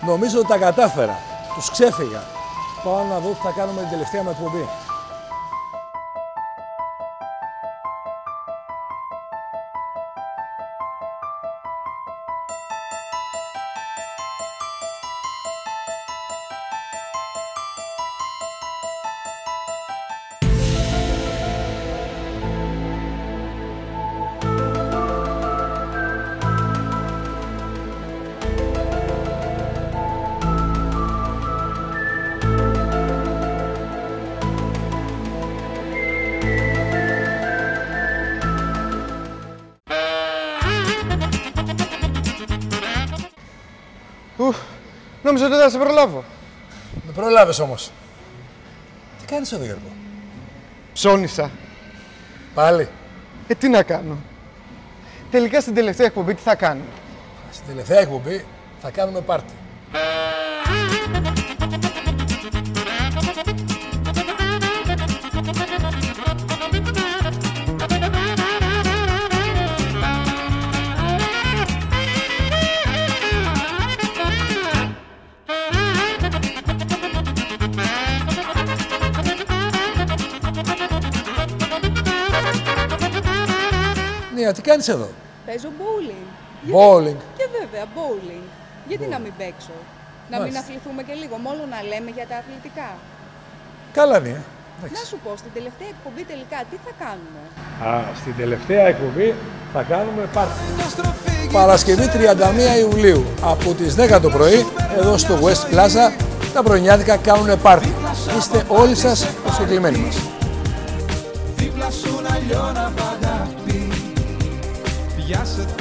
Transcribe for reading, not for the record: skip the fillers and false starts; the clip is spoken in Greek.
Νομίζω ότι τα κατάφερα. Τους ξέφυγα. Πάω να δω τι θα κάνουμε την τελευταία με εκπομπή. Νόμιζα ότι δεν θα σε προλάβω. Με προλάβες όμως. Τι κάνεις εδώ, Γιώργο? Ψώνισα. Πάλι. Τι να κάνω. Τελικά στην τελευταία εκπομπή τι θα κάνουμε? Στην τελευταία εκπομπή θα κάνουμε πάρτι. Τι κάνεις εδώ? Παίζω bowling. Bowling. Και βέβαια, bowling. Γιατί να μην παίξω? Να μην αθληθούμε και λίγο, μόνο να λέμε για τα αθλητικά. Καλά ναι. Να σου πω, στην τελευταία εκπομπή τελικά τι θα κάνουμε? Στην τελευταία εκπομπή θα κάνουμε πάρτι. Παρασκευή 31 Ιουλίου από τις 10 το πρωί εδώ στο West Plaza τα πρωινιάτικα κάνουν πάρτι. Είστε όλοι σας προσκεκλημένοι μας. Δίπλα σου να λιώνα πάντα. Πιάσε